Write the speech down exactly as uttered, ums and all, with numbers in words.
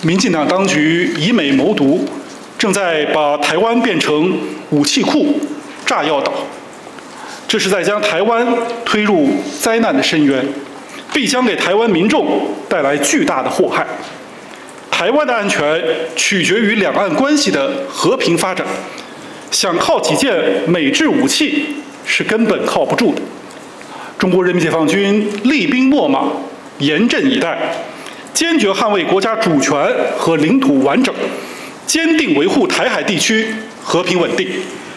民进党当局以美谋独，正在把台湾变成武器库、炸药岛，这是在将台湾推入灾难的深渊，必将给台湾民众带来巨大的祸害。台湾的安全取决于两岸关系的和平发展，想靠几件美制武器是根本靠不住的。中国人民解放军厉兵秣马，严阵以待，坚决捍卫国家主权和领土完整，坚定维护台海地区和平稳定。